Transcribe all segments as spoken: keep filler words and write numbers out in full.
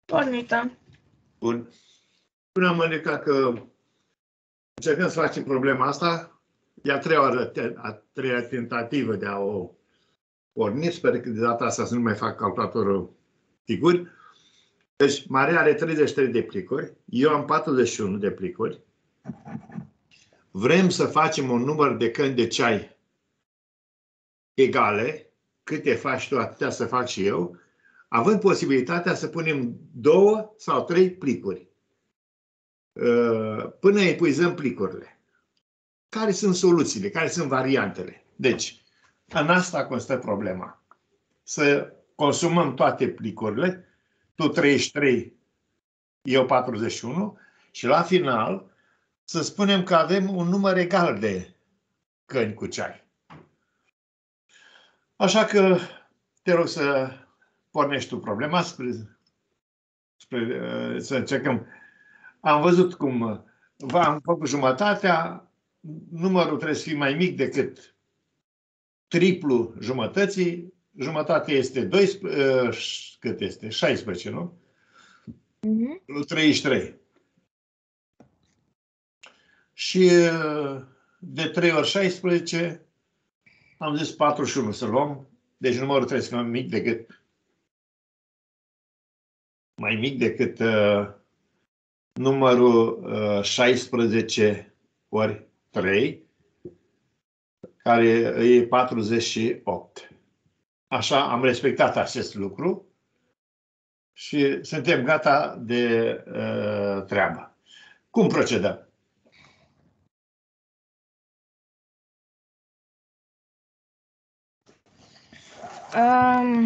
Pornită. Bun. Spuneam, Monica, că încercăm să facem problema asta. E a treia, oară, a treia tentativă de a o porni. Sper că de data asta să nu mai fac calculatorul figuri. Deci, Maria are treizeci și trei de plicuri. Eu am patruzeci și unu de plicuri. Vrem să facem un număr de căni de ceai egale. Câte faci tu, atâtea să fac și eu. Având posibilitatea să punem două sau trei plicuri. Până epuizăm plicurile. Care sunt soluțiile? Care sunt variantele? Deci, în asta constă problema. Să consumăm toate plicurile. Tu treizeci și trei, eu patruzeci și unu. Și la final să spunem că avem un număr egal de căni cu ceai. Așa că te rog să pornești tu problema spre, spre, să încercăm. Am văzut cum am făcut jumătatea. Numărul trebuie să fie mai mic decât triplu jumătății. Jumătatea este doisprezece, cât este? șaisprezece, nu? Uh-huh. treizeci și trei. Și de trei ori șaisprezece am zis patruzeci și unu să luăm. Deci numărul trebuie să fie mai mic decât mai mic decât uh, numărul uh, șaisprezece ori trei, care e patruzeci și opt. Așa, am respectat acest lucru și suntem gata de uh, treabă. Cum procedăm? Um,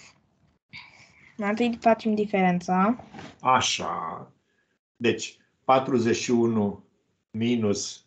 întâi facem diferența. Așa. Deci, patruzeci și unu minus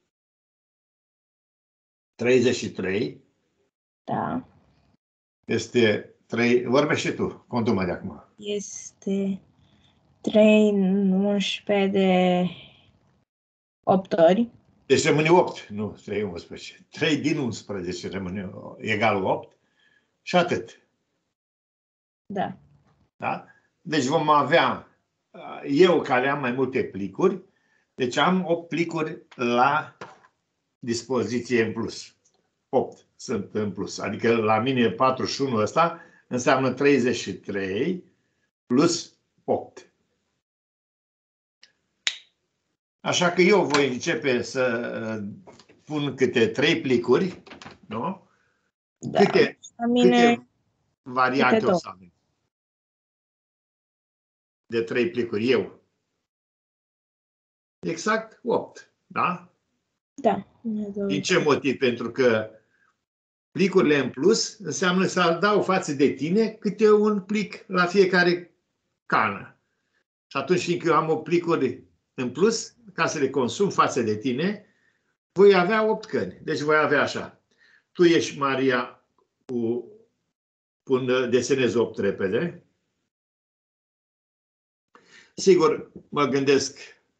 treizeci și trei. Da. Este trei. Vorbește tu, contă-mă de acum. Este trei în unsprezece de opt ori. Deci rămâne opt, nu trei unsprezece. trei din unsprezece rămâne egal opt și atât. Da. Da? Deci vom avea, eu care am mai multe plicuri, deci am opt plicuri la dispoziție în plus. opt sunt în plus. Adică la mine patruzeci și unu ăsta înseamnă treizeci și trei plus opt. Așa că eu voi începe să pun câte trei plicuri, nu? Da. Câte, la mine câte variante câte o să avem? De trei plicuri, eu. Exact opt, da? Da. Din ce motiv? Pentru că plicurile în plus înseamnă să dau față de tine câte un plic la fiecare cană. Și atunci, fiindcă eu am opt plicuri în plus, ca să le consum față de tine, voi avea opt căni. Deci voi avea așa. Tu ești, Maria, cu, pun, desenez opt repede. Sigur, mă gândesc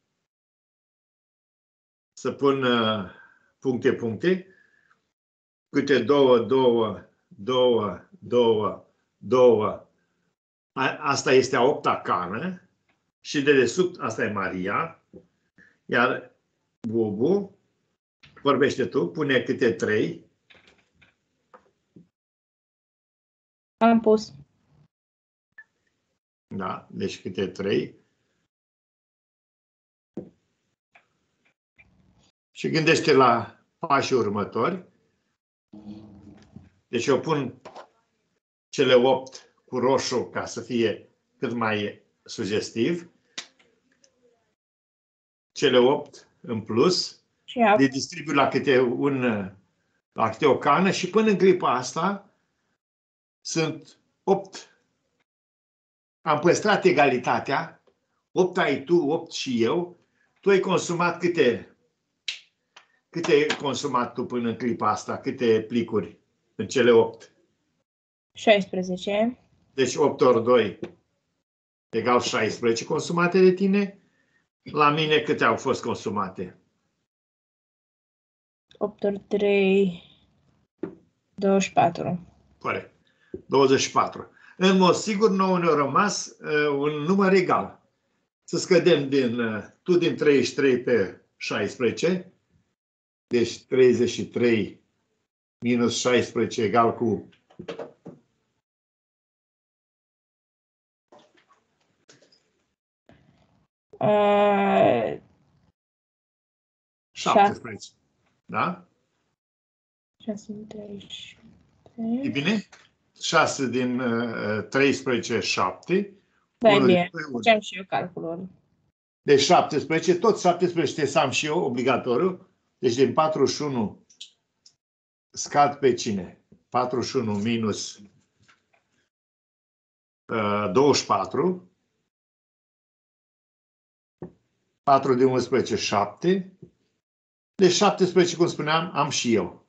să pun uh, puncte, puncte. Câte două, două, două, două, două. A, asta este a opta cană. Și de desubt, asta e Maria. Iar Bubu, vorbește tu, pune câte trei. Am pus. Da, deci câte trei. Și gândește la pașii următori. Deci eu pun cele opt cu roșu ca să fie cât mai sugestiv. Cele opt în plus. Le distribuie la câte, un, la câte o cană și până în clipa asta sunt opt. Am păstrat egalitatea. opt ai tu, opt și eu. Tu ai consumat câte... Câte ai consumat tu până în clipa asta? Câte plicuri în cele opt? șaisprezece. Deci opt ori doi egal șaisprezece consumate de tine. La mine câte au fost consumate? opt ori trei, douăzeci și patru. Corect. douăzeci și patru. În mod sigur, nouă ne-a rămas uh, un număr egal. Să scădem din, uh, tu din treizeci și trei pe șaisprezece. Deci treizeci și trei minus șaisprezece egal cu Uh, șaptesprezece. Da? șase din treizeci și trei. E bine? șase din uh, treisprezece, șapte. Da, e bine. Facem și eu calculul. Deci șaptesprezece, tot șaptesprezece trebuie să am și eu, obligatoriu. Deci din patruzeci și unu scad pe cine? patruzeci și unu minus uh, douăzeci și patru. patru din unsprezece, șapte. Deci șaptesprezece, cum spuneam, am și eu.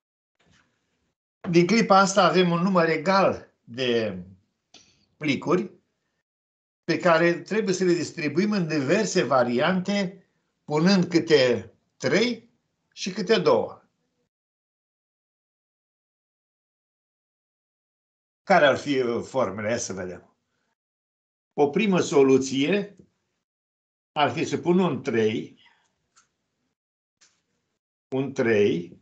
Din clipa asta avem un număr egal de plicuri pe care trebuie să le distribuim în diverse variante, punând câte trei și câte două. Care ar fi formele? Hai să vedem. O primă soluție ar fi să pun un trei, un trei,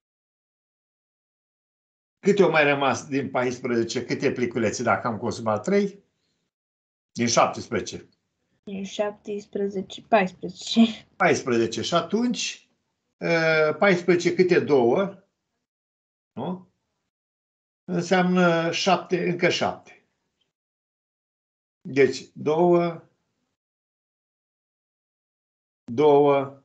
câte au mai rămas din paisprezece, câte pliculețe dacă am consumat trei? Din șaptesprezece. Din șaptesprezece, paisprezece. paisprezece. Și atunci, paisprezece câte două, nu? Înseamnă șapte, încă șapte. Deci, două, două,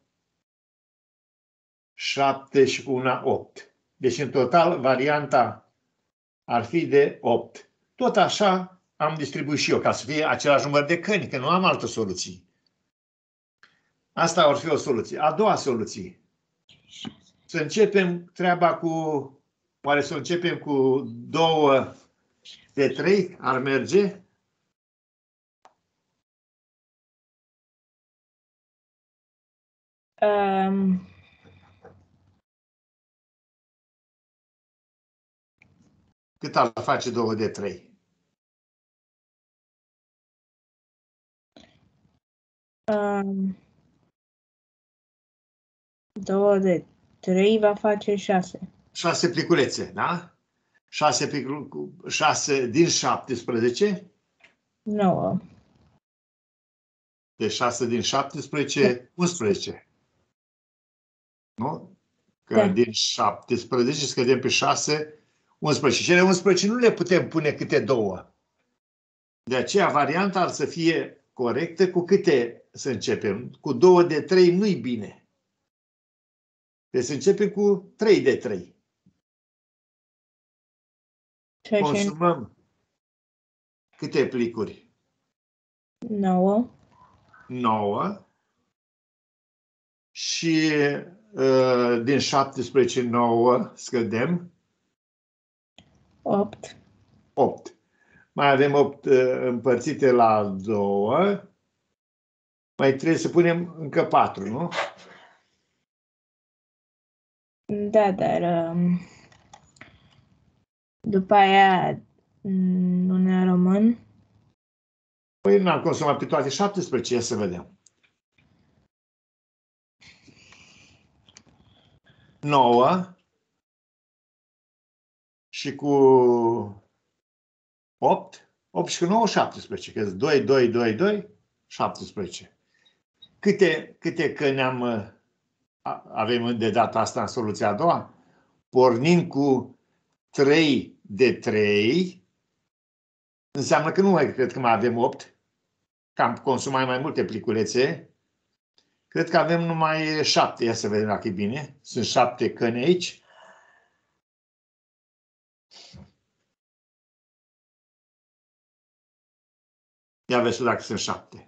șapte și una, opt. Deci, în total, varianta ar fi de opt. Tot așa am distribuit și eu, ca să fie același număr de căni, că nu am altă soluție. Asta ar fi o soluție. A doua soluție. Să începem treaba cu... Oare să începem cu două de trei? Ar merge? Um... Cât ar face două de trei? Um... două de trei va face șase. șase pliculețe, da? șase, plicul, șase din șaptesprezece? nouă. Deci șase din șaptesprezece, unsprezece. Nu? Că da. Din șaptesprezece scădem pe șase, unsprezece. Și cele unsprezece nu le putem pune câte două. De aceea varianta ar să fie corectă cu câte să începem. Cu două de trei nu-i bine. Deci să începem cu trei de trei. Consumăm câte plicuri? nouă. nouă. Și uh, din șaptesprezece, nouă scădem? opt. opt. Mai avem opt uh, împărțite la doi. Mai trebuie să punem încă patru, nu? Da, dar um, după aia nu ne rămân. Păi n-am consumat pe toate șaptesprezece, ia să vedem. nouă și cu opt, opt și cu nouă, șaptesprezece, că doi, doi, doi, doi, șaptesprezece. Câte, câte căni am, avem de data asta în soluția a doua? Pornind cu trei de trei, înseamnă că nu mai cred că mai avem opt, că am consumat mai multe pliculețe. Cred că avem numai șapte. Ia să vedem dacă e bine. Sunt șapte căni aici. Ia vezi dacă sunt șapte.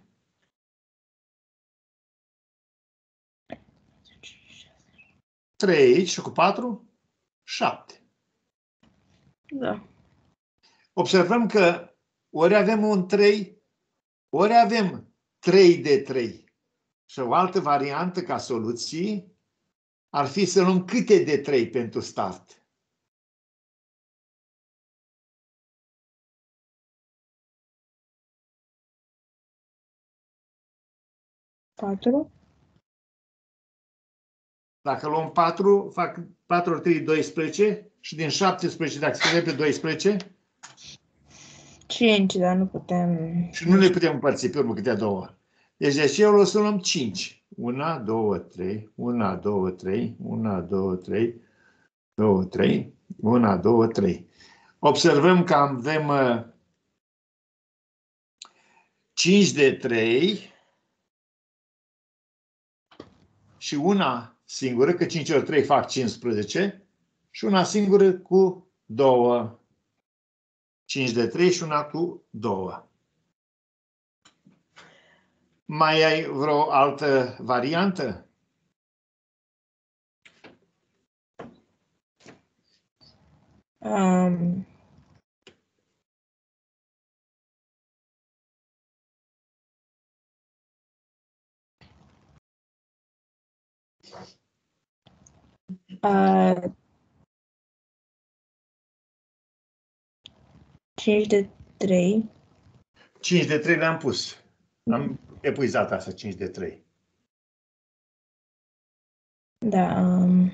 trei aici și cu patru, șapte. Da. Observăm că ori avem un trei, ori avem trei de trei. Și o altă variantă ca soluție ar fi să luăm câte de trei pentru start. patru. Dacă luăm patru, fac patru ori trei, doisprezece. Și din șaptesprezece, dacă scădem pe doisprezece. cinci, dar nu putem... Și nu le putem împărți pe urmă câte două. Deci de ce o să luăm cinci? unu, doi, trei, unu, doi, trei, unu, doi, trei, doi, trei, unu, doi, trei. Observăm că avem cinci de trei și una singură, că cinci ori trei fac cincisprezece, și una singură cu două. cinci de trei și una cu două. Mai ai vreo altă variantă? Um, uh, cinci de trei. cinci de trei le-am pus. Am epuizat asta, cinci de trei. Da. Um,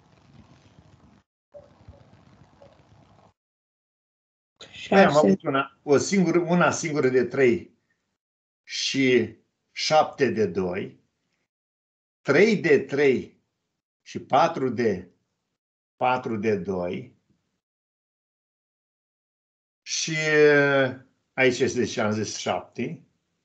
Noi am avut una, o singură, una singură de trei și șapte de doi, trei de trei și patru de patru de doi și aici este, deci am zis șapte.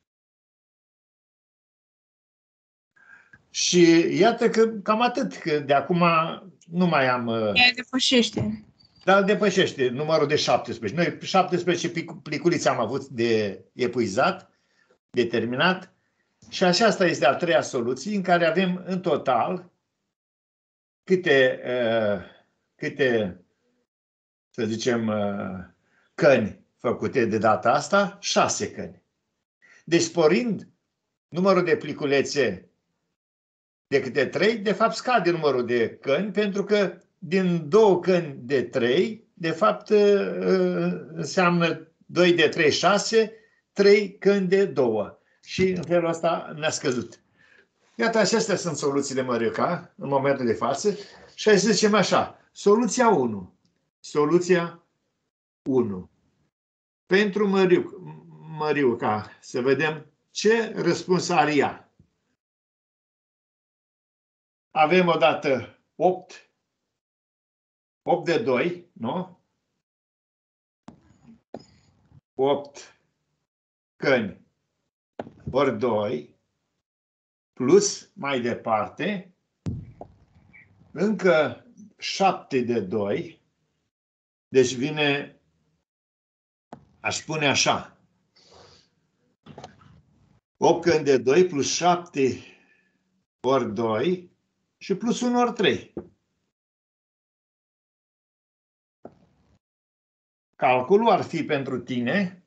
Și iată că cam atât, că de acum nu mai am... Ea depășește. Dar depășește numărul de șaptesprezece. Noi șaptesprezece pliculițe am avut de epuizat, de terminat. Și aceasta este a treia soluție în care avem în total câte, uh, câte să zicem, uh, căni făcute de data asta? Șase căni. Deci sporind numărul de pliculețe de câte trei, de fapt scade numărul de căni, pentru că din două căni de trei, de fapt înseamnă doi de trei, șase, trei căni de două. Și în felul ăsta ne-a scăzut. Iată, acestea sunt soluțiile Măriuca în momentul de față. Și hai să zicem așa, soluția unu. Soluția unu. Pentru Măriuc, Măriuca, să vedem ce răspuns are ea. Avem odată opt, opt de doi, nu? opt căni ori doi, plus mai departe, încă șapte de doi, deci vine, aș spune așa, opt căni de doi plus șapte ori doi și plus unu ori trei. Calculul ar fi pentru tine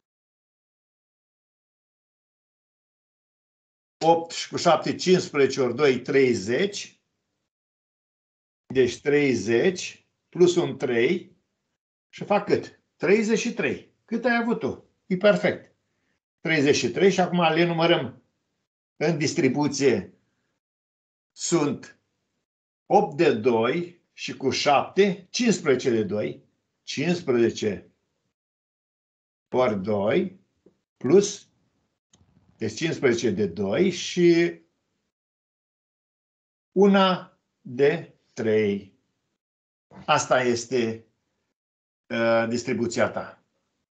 opt și cu șapte, cincisprezece ori doi, treizeci. Deci treizeci plus un trei și fac cât? treizeci și trei. Cât ai avut tu? E perfect. treizeci și trei și acum le numărăm în distribuție. Sunt opt de doi și cu șapte, cincisprezece de doi. cincisprezece ori doi plus, deci cincisprezece de doi și una de trei. Asta este uh, distribuția ta.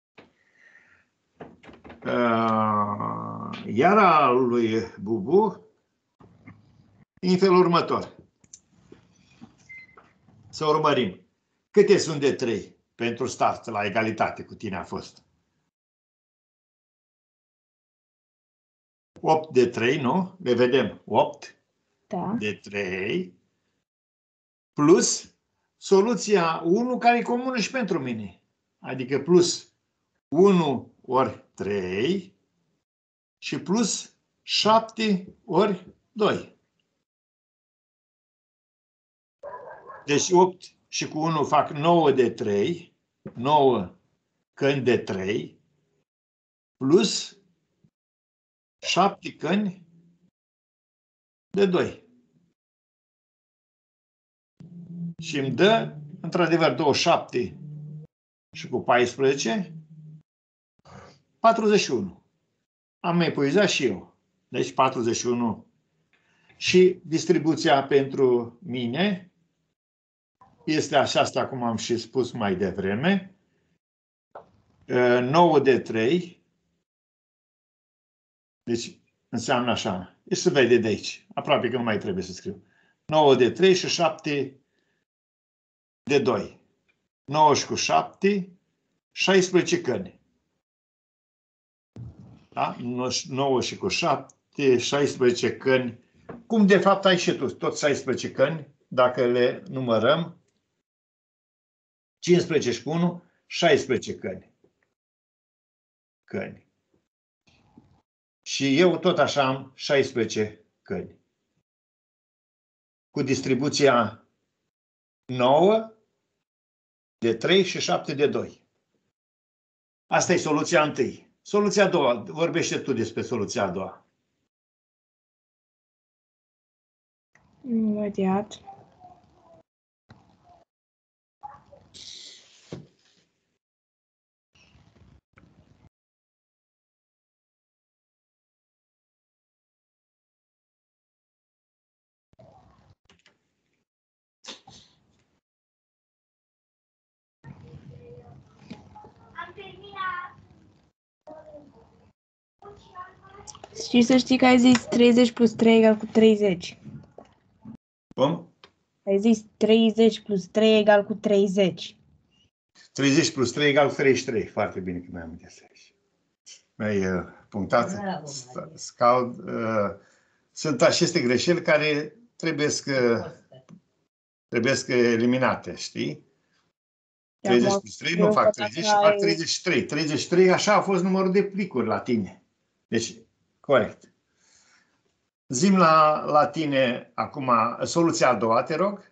Uh, iar a lui Bubu, în felul următor. Să urmărim. Câte sunt de trei pentru start? La egalitate cu tine a fost. opt de trei, nu? Le vedem. opt da. de trei plus soluția unu care e comună și pentru mine. Adică plus unu ori trei și plus șapte ori doi. Deci opt și cu unu fac nouă de trei, nouă căni de trei, plus șapte căni de doi. Și îmi dă, într-adevăr, douăzeci și șapte și cu paisprezece, patruzeci și unu. Am epuizat și eu. Deci patruzeci și unu. Și distribuția pentru mine este aceasta, cum am și spus mai devreme. nouă de trei. Deci înseamnă așa. Se vede de aici. Aproape că nu mai trebuie să scriu. nouă de trei și șapte de doi. nouă și cu șapte, șaisprezece căni. Da? nouă și cu șapte, șaisprezece căni. Cum de fapt ai și tu, tot șaisprezece căni, dacă le numărăm. cincisprezece și cu unu, șaisprezece căni. Căni. Și eu tot așa am șaisprezece căni. Cu distribuția nouă de trei și șapte de doi. Asta e soluția întâi. Soluția a doua. Vorbește tu despre soluția a doua. Imediat. Și să știi că ai zis treizeci plus trei egal cu treizeci. Cum? Ai zis treizeci plus trei egal cu treizeci. treizeci plus trei egal cu treizeci și trei. Foarte bine că mi-am inteles aici. Mi-ai uh, punctat. Scaud, uh, sunt aceste greșeli care trebuie să trebuie să eliminate, știi? treizeci plus trei nu fac treizeci și fac treizeci și trei. treizeci și trei, așa a fost numărul de plicuri la tine. Deci, corect. Zi-mi la, la tine acum soluția a doua, te rog.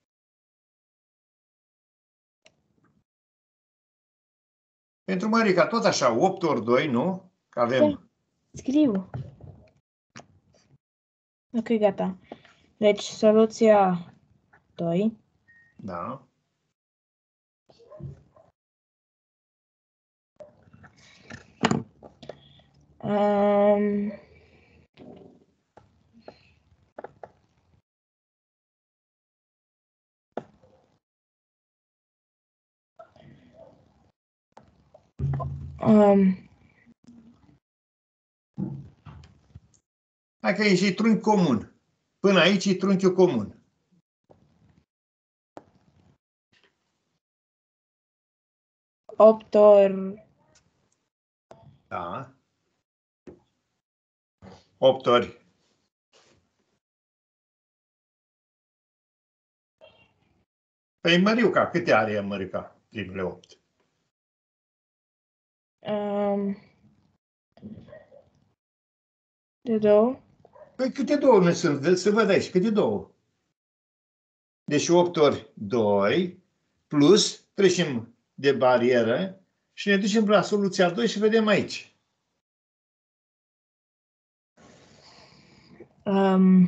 Pentru Mărica, tot așa, opt ori doi, nu? Că avem... Da. Scriu. Ok, gata. Deci, soluția doi. Da. Um... Um... Hai că e și trunchi comun. Până aici e trunchiul comun. opt ori... Da. opt ori. Păi Măriuca, câte are Mărica primele opt? Um... De două. Păi câte două ne sunt? Să văd aici, câte două? Deci opt ori doi, plus, trecem de barieră și ne ducem la soluția doi și vedem aici. Um...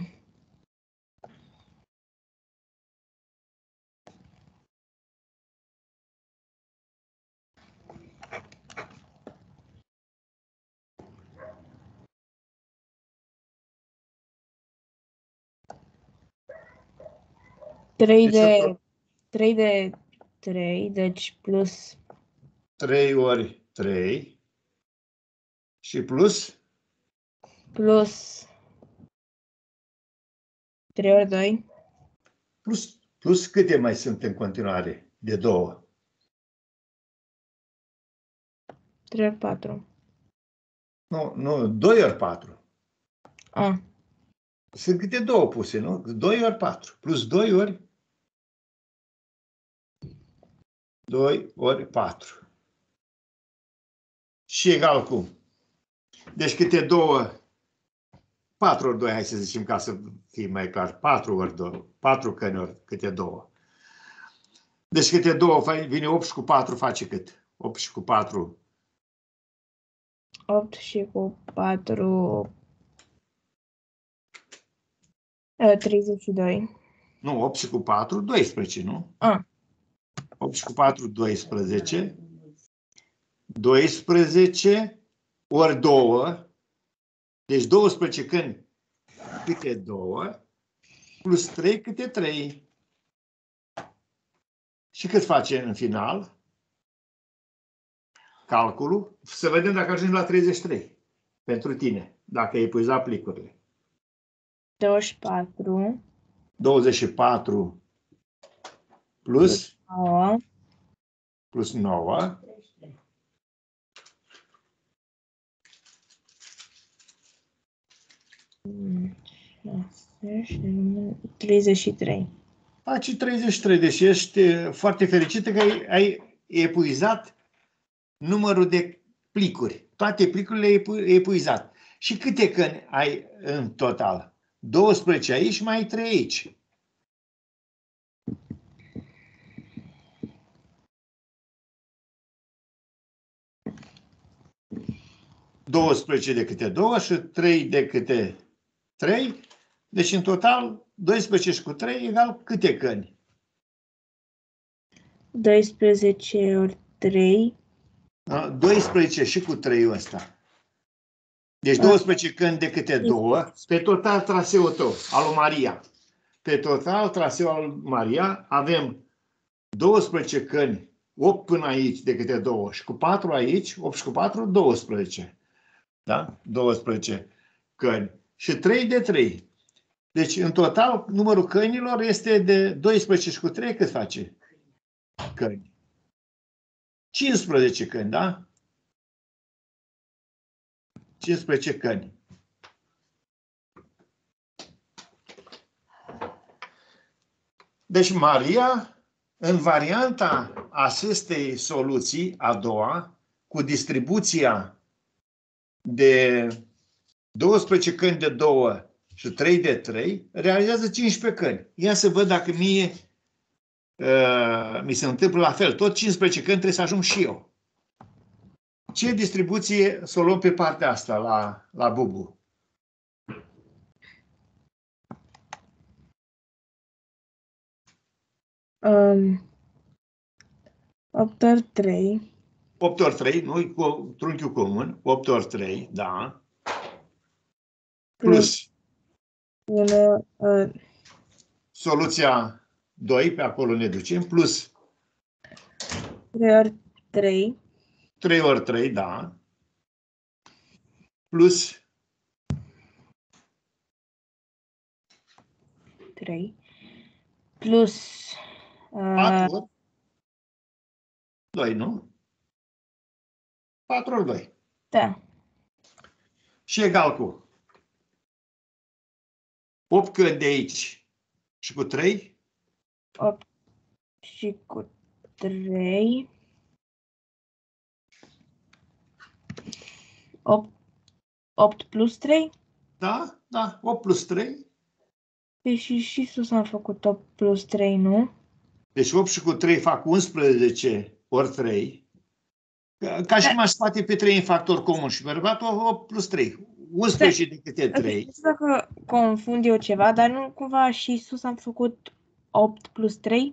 trei de... trei de trei, deci plus... trei ori trei și plus? Plus... trei ori doi. Plus, plus câte mai sunt în continuare de două? trei ori patru. Nu, nu, doi ori patru. Ah. Sunt câte două puse, nu? doi ori patru. Plus doi ori doi ori patru. Și egal cu. Deci câte două, patru ori doi, hai să zicem ca să fie mai clar. patru ori doi, patru căni ori câte două. Deci câte două, vine opt și cu patru face cât? opt și cu patru. opt și cu patru... treizeci și doi. Nu, opt și cu patru, doisprezece, nu? A. opt și cu patru, doisprezece. doisprezece ori doi. Deci douăsprezece câini câte doi, plus trei câte trei. Și cât face în final? Calculul. Să vedem dacă ajungi la treizeci și trei. Pentru tine, dacă ai epuizat plicurile. douăzeci și patru. douăzeci și patru plus nouă. plus nouă. treizeci și trei. Faci treizeci și trei, deci ești foarte fericită că ai, ai epuizat numărul de plicuri. Toate plicurile ai epuizat. Și câte căni ai în total? douăsprezece aici și mai ai trei aici. douăsprezece de câte două și trei de câte trei. Deci în total doisprezece și cu trei egal câte căni? doisprezece ori trei. doisprezece și cu trei ăsta. Deci douăsprezece căni de câte două. Pe total traseul tău, al lui Maria. Pe total traseul al lui Maria avem douăsprezece căni, opt până aici de câte două și cu patru aici, opt și cu patru, douăsprezece. Da? douăsprezece căni. Și trei de trei. Deci, în total, numărul căinilor este de doisprezece și cu trei, cât face? Căini. cincisprezece căini, da? cincisprezece căini. Deci, Maria, în varianta acestei soluții, a doua, cu distribuția de douăsprezece căini de două și trei de trei, realizează cincisprezece căini. Ia să văd dacă mie uh, mi se întâmplă la fel. Tot cincisprezece căini trebuie să ajung și eu. Ce distribuție să o luăm pe partea asta, la, la Bubu? Um, opt ori trei. opt ori trei, nu? Cu trunchiul comun. opt ori trei, da. Plus. unu, uh, Soluția doi, pe acolo ne ducem, plus trei ori trei. trei ori trei, da. Plus trei. Plus uh, patru ori doi, nu? patru ori doi. Da. Și egal cu opt căni de aici și cu trei. opt și cu trei. opt, opt plus trei? Da, da, opt plus trei. Păi și, și sus am făcut opt plus trei, nu? Deci opt și cu trei fac unsprezece ori trei. Ca și cum aș scoate pe trei în factor comun și bărbat opt plus trei. unsprezece de câte trei. Nu știu dacă confund eu ceva, dar nu cumva și sus am făcut opt plus trei?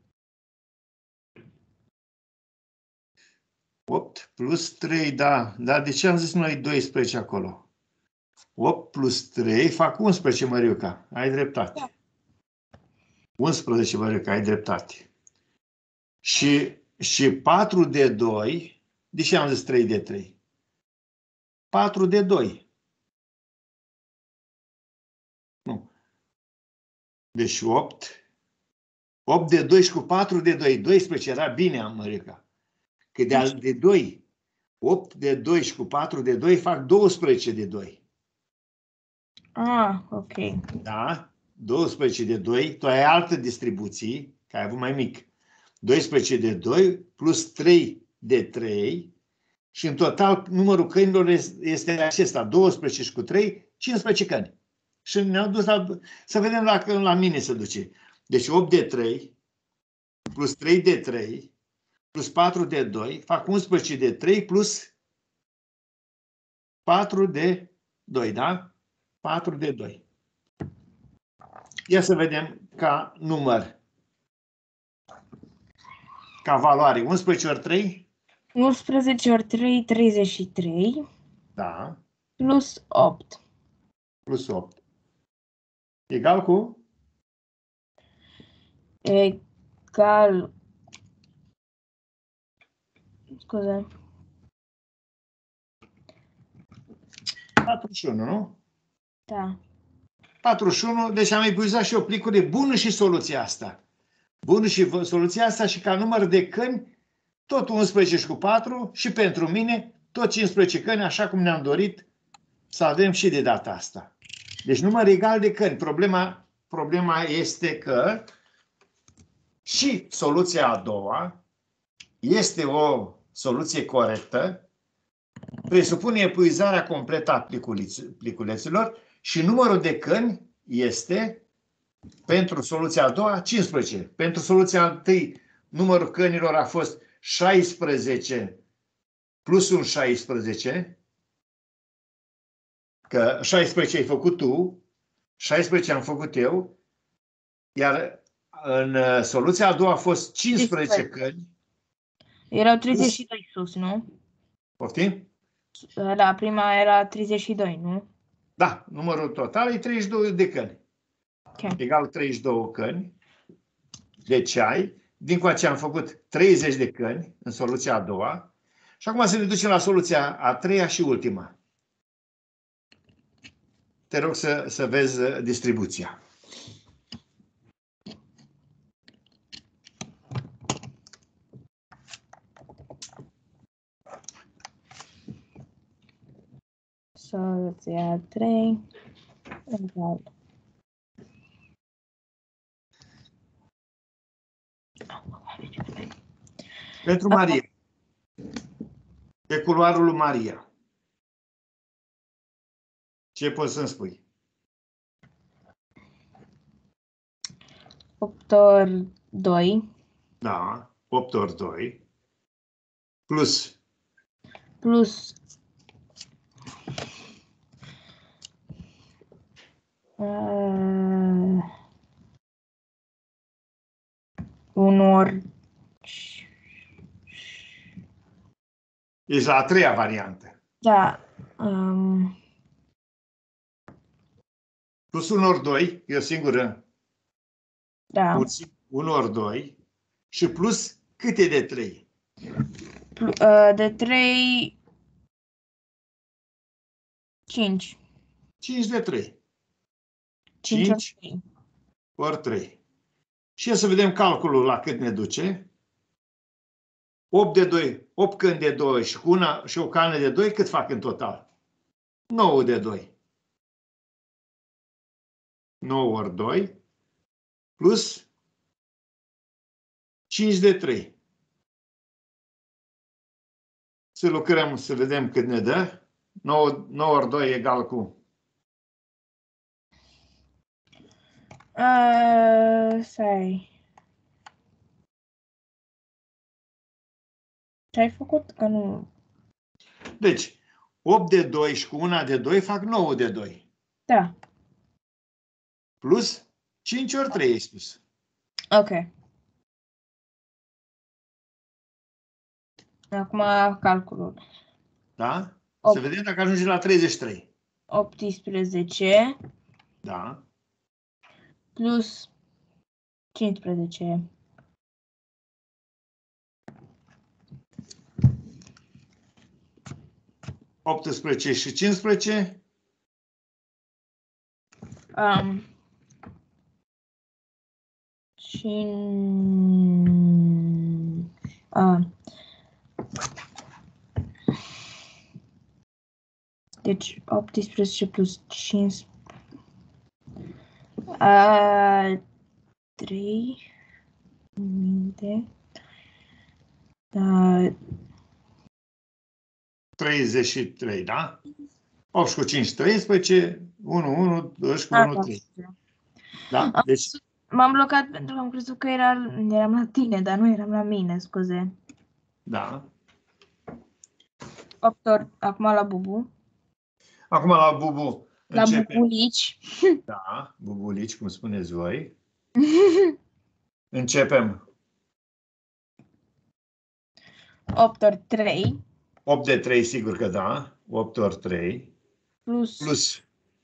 opt plus trei, da. Dar de ce am zis noi doisprezece acolo? opt plus trei fac unsprezece, Măriuca. Ai dreptate. Da. unsprezece, Măriuca, ai dreptate. Și, și patru de doi, de ce am zis trei de trei? patru de doi. Nu. Deci opt. opt de doi și cu patru de doi. doisprezece era bine, Măriuca. Că de, de doi. opt de doi și cu patru de doi fac doisprezece de doi. Ah, ok. Da? doisprezece de doi, tu ai altă distribuție, că ai avut mai mic. doisprezece de doi plus trei de trei și în total numărul căinilor este acesta, doisprezece și cu trei, cincisprezece căini. Și ne-au dus la, să vedem dacă la mine se duce. Deci opt de trei plus trei de trei plus patru de doi fac unsprezece de trei plus patru de doi, da? patru de doi. Ia să vedem ca număr. Ca valoare. unsprezece ori trei? unsprezece ori trei, treizeci și trei. Da. Plus opt. Plus opt. Egal cu? Egal. Scuze. patruzeci și unu, nu? Da. patruzeci și unu, deci am epuizat și eu plicurile. Bună și soluția asta. Bună și soluția asta și ca număr de căni, tot unsprezece și cu patru și pentru mine, tot cincisprezece căni, așa cum ne-am dorit să avem și de data asta. Deci număr egal de căni. Problema, problema este că și soluția a doua este o soluție corectă, presupune epuizarea completă a pliculeților și numărul de căni este, pentru soluția a doua, cincisprezece. Pentru soluția a întâi, numărul cănilor a fost șaisprezece plus un șaisprezece, că șaisprezece ai făcut tu, șaisprezece am făcut eu, iar în soluția a doua a fost cincisprezece căni. Erau treizeci și doi sus, nu? Poftim? La prima era treizeci și doi, nu? Da, numărul total e treizeci și doi de căni. Okay. Egal treizeci și doi căni de ceai. Din coace am făcut treizeci de căni în soluția a doua. Și acum să ne ducem la soluția a treia și ultima. Te rog să, să vezi distribuția. Soluția a trei egal. Pentru Maria. Pe culoarul lui Maria. Ce poți să-mi spui? opt ori doi. Da, opt ori doi. Plus. Plus. Uh, unu ori. Ești la a treia variantă. Da. Um, Plus unu ori doi, e o singură. da. unu ori doi. Și plus câte de trei? Uh, de trei. cinci. cinci de trei. cinci ori trei. Și să vedem calculul la cât ne duce. opt de doi, opt căni de doi și, cu una, și o cană de doi, cât fac în total? nouă de doi. nouă ori doi plus cinci de trei. Să lucrăm, să vedem cât ne dă. nouă, nouă ori doi egal cu? Uh, stai. Ce ai făcut? Că nu... Deci, opt de doi și cu una de doi fac nouă de doi. Da. Plus cinci ori trei, ai spus. Ok. Acum calculul. Da? opt. Să vedem dacă ajunge la treizeci și trei. optsprezece. Da. Plus cincisprezece. optsprezece și cincisprezece. Um, cin... uh. Deci optsprezece plus cinci. Uh, trei. Minte. Uh, treizeci și trei, da? opt cu cinci, treisprezece, unu, unu, doi cu unu, trei. Da? Deci... M-am blocat pentru că am crezut că era, eram la tine, dar nu eram la mine, scuze. Da. opt ori, acum la Bubu. Acum la Bubu La bubulici. Da, bubulici, cum spuneți voi. Începem. opt ori trei. opt de trei, sigur că da. opt ori trei. Plus. Plus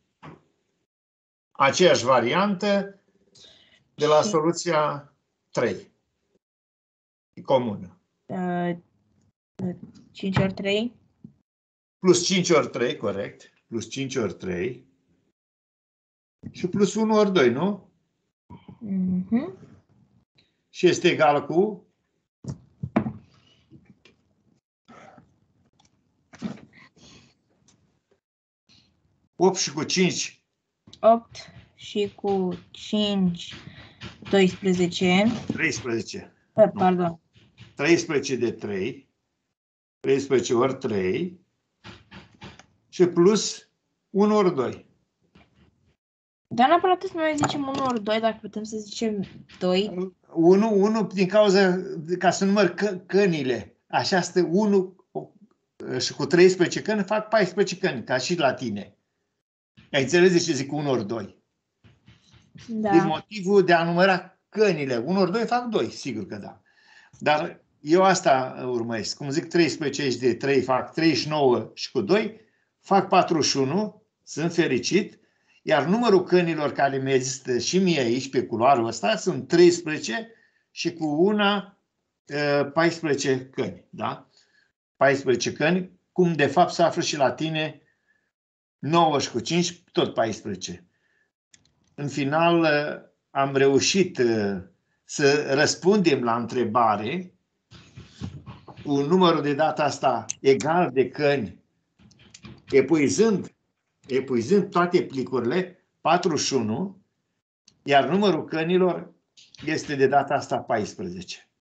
aceeași variantă de la soluția trei. E comună. Uh, cinci ori trei. Plus cinci ori trei, corect. Plus cinci ori trei. Și plus unu ori doi, nu? Mm-hmm. Și este egal cu? opt și cu cinci. opt și cu cinci, doisprezece. treisprezece. Uh, pardon. treisprezece de trei. treisprezece ori trei. Și plus unu ori doi. Dar neapărat să mai zicem unu ori doi, dacă putem să zicem doi. unu, unu din cauza, ca să număr că, cănile. Așa este unu și cu treisprezece căni fac paisprezece căni, ca și la tine. Ai înțeles de ce zic unu ori doi? Da. Din motivul de a număra cănile. unu ori doi fac doi, sigur că da. Dar eu asta urmăresc. Cum zic, treisprezece de trei fac treizeci și nouă și cu doi fac patruzeci și unu, sunt fericit. Iar numărul cănilor care mi există și mie aici, pe culoarul ăsta, sunt treisprezece și cu una paisprezece căni. Da? paisprezece căni, cum de fapt se află și la tine nouă și cu cinci, tot paisprezece. În final am reușit să răspundem la întrebare cu numărul de data asta egal de căni, epuizând epuizând toate plicurile, patruzeci și unu, iar numărul cănilor este de data asta paisprezece.